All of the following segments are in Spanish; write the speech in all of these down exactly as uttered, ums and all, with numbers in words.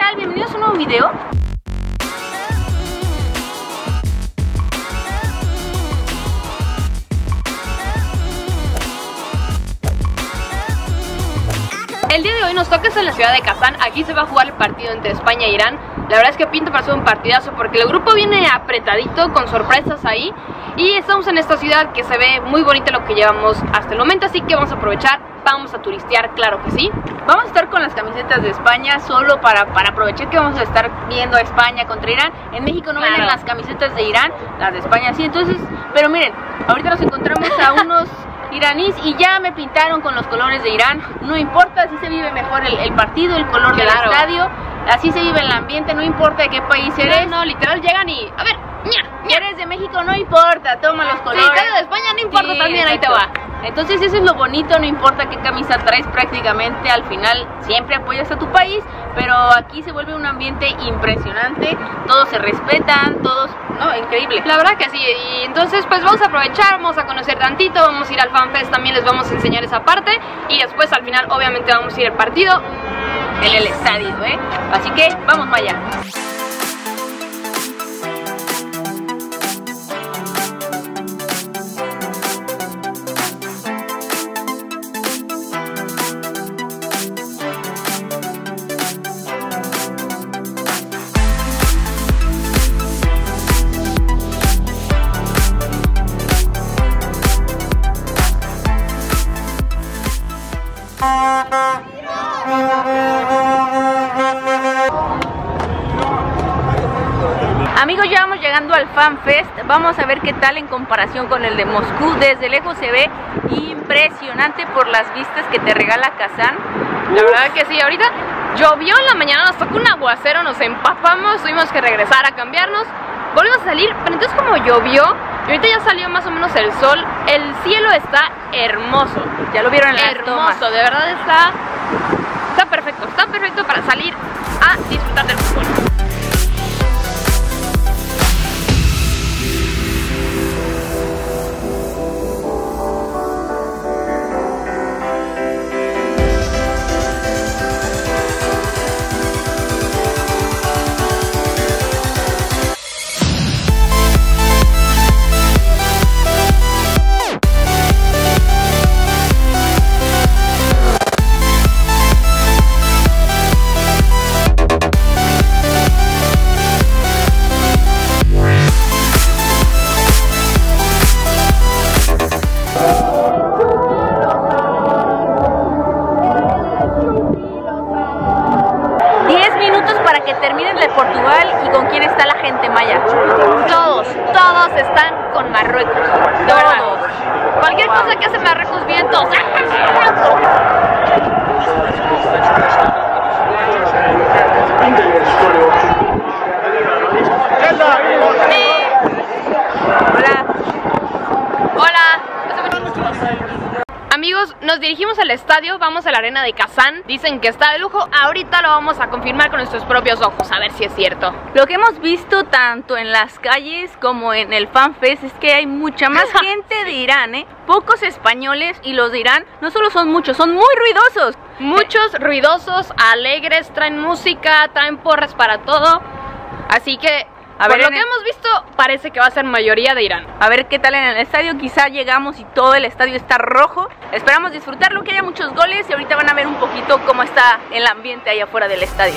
tal? Bienvenidos a un nuevo video. El día de hoy nos toca en la ciudad de Kazán. Aquí se va a jugar el partido entre España e Irán. La verdad es que pinta para ser un partidazo porque el grupo viene apretadito, con sorpresas ahí. Y estamos en esta ciudad que se ve muy bonita lo que llevamos hasta el momento, así que vamos a aprovechar, vamos a turistear, claro que sí. Vamos a estar con las camisetas de España solo para, para aprovechar que vamos a estar viendo a España contra Irán. En México no venden las camisetas de Irán, las de España sí, entonces, pero miren, ahorita nos encontramos a unos iraníes y ya me pintaron con los colores de Irán. No importa, así se vive mejor el, el partido, el color claro. del estadio, así se vive el ambiente, no importa de qué país eres. No, no, literal llegan y, a ver, ña, ña. eres de México, no importa, toma los colores. Sí, eres de España, no importa, sí, también, exacto. Ahí te va. Entonces eso es lo bonito, no importa qué camisa traes, prácticamente al final siempre apoyas a tu país, pero aquí se vuelve un ambiente impresionante, todos se respetan, todos, no, increíble. La verdad que sí, y entonces pues vamos a aprovechar, vamos a conocer tantito, vamos a ir al FanFest, también les vamos a enseñar esa parte, y después al final obviamente vamos a ir al partido en el estadio, ¿eh? Así que vamos para allá. Amigos, ya vamos llegando al FanFest. Vamos a ver qué tal en comparación con el de Moscú. Desde lejos se ve impresionante por las vistas que te regala Kazán. La verdad que sí, ahorita llovió en la mañana, nos tocó un aguacero, nos empapamos, tuvimos que regresar a cambiarnos, volvimos a salir, pero entonces como llovió y ahorita ya salió más o menos el sol, el cielo está hermoso. Ya lo vieron en las tomas. Hermoso, de verdad está, está perfecto, está perfecto para salir a disfrutar del fútbol. Terminen de Portugal. ¿Y con quién está la gente maya? Todos, todos están con Marruecos. Todos. Cualquier wow. cosa que hace Marruecos bien, todos. Hola. Hola. Amigos, nos dirigimos al estadio, vamos a la arena de Kazán. Dicen que está de lujo, ahorita lo vamos a confirmar con nuestros propios ojos, a ver si es cierto. Lo que hemos visto tanto en las calles como en el FanFest es que hay mucha más gente de Irán, ¿eh? Pocos españoles, y los de Irán no solo son muchos, son muy ruidosos. Muchos ruidosos, alegres, traen música, traen porras para todo. Así que A Por ver, lo que el... hemos visto, parece que va a ser mayoría de Irán. A ver qué tal en el estadio. Quizá llegamos y todo el estadio está rojo. Esperamos disfrutarlo, que haya muchos goles. Y ahorita van a ver un poquito cómo está el ambiente allá afuera del estadio.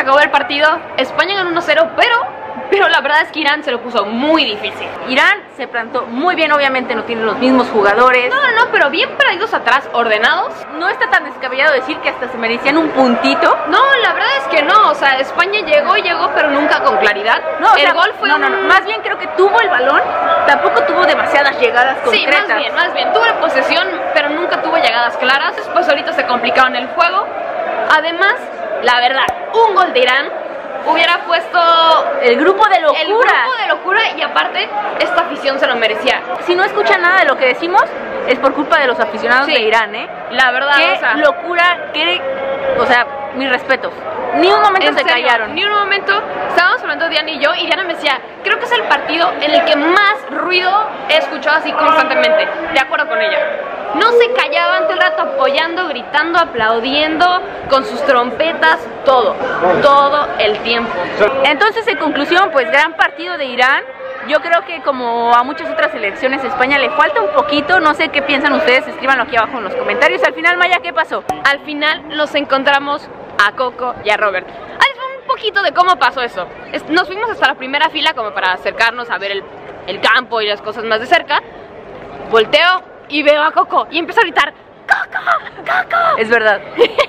acabó el partido, España ganó uno cero, pero... Pero la verdad es que Irán se lo puso muy difícil. Irán se plantó muy bien, obviamente no tiene los mismos jugadores. No, no, no, pero bien parados atrás, ordenados. No está tan descabellado decir que hasta se merecían un puntito. No, la verdad es que no, o sea, España llegó, llegó, pero nunca con claridad. No, o el sea, gol fue no, un... no, no, más bien creo que tuvo el balón, tampoco tuvo demasiadas llegadas concretas. Sí, más bien, más bien, tuvo la posesión, pero nunca tuvo llegadas claras. Después ahorita se complicaron el juego. Además, la verdad, un gol de Irán hubiera puesto el grupo de locura. El grupo de locura y aparte esta afición se lo merecía. Si no escuchan nada de lo que decimos es por culpa de los aficionados sí. de Irán, ¿eh? La verdad, qué o sea, locura, qué, o sea, mis respetos. Ni un momento se serio, callaron. Ni un momento. Estábamos hablando Diana y yo y Diana me decía, creo que es el partido en el que más ruido he escuchado así constantemente. De acuerdo con ella. No se callaban todo el rato apoyando, gritando, aplaudiendo, con sus trompetas, todo, todo el tiempo. Entonces, en conclusión, pues gran partido de Irán. Yo creo que como a muchas otras selecciones, España le falta un poquito. No sé qué piensan ustedes, escríbanlo aquí abajo en los comentarios. Al final, Maya, ¿qué pasó? Al final nos encontramos a Coco y a Robert. Ah, un poquito de cómo pasó eso. Nos fuimos hasta la primera fila como para acercarnos a ver el, el campo y las cosas más de cerca. Volteo y veo a Coco y empiezo a gritar ¡Coco! ¡Coco! Es verdad.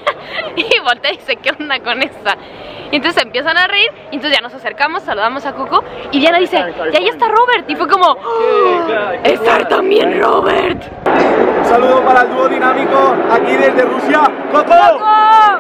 Y voltea y dice, ¿qué onda con esta? Y entonces empiezan a reír y entonces ya nos acercamos, saludamos a Coco y Diana dice, y ahí está Robert. Y fue como, ¡oh! ¡Está también Robert! Un saludo para el dúo dinámico aquí desde Rusia. ¡Coco! ¡Coco!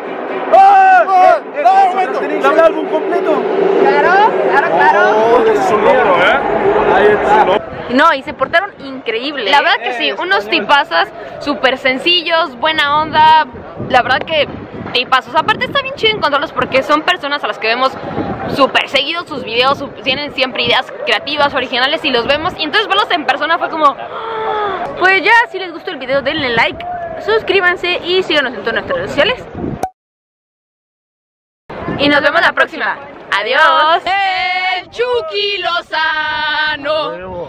¡Oh! ¡Eh! ¡Eh! ¿Tenéis el álbum completo? Claro, claro, claro. Oh, es un logro, ¿eh? Ahí está. No, y se portaron increíble. La verdad que sí, unos tipazas súper sencillos, buena onda. La verdad que tipazos. Aparte está bien chido encontrarlos porque son personas a las que vemos súper seguidos sus videos, tienen siempre ideas creativas, originales y los vemos. Y entonces verlos en persona fue como... Pues ya, si les gustó el video denle like, suscríbanse y síganos en todas nuestras redes sociales. Y nos vemos la próxima. Adiós. El Chucky Lozano.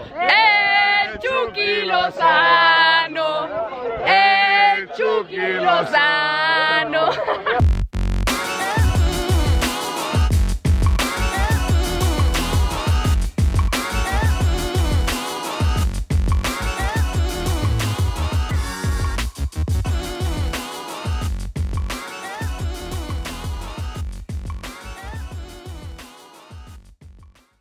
El Chucky Lozano. El Chucky Lozano.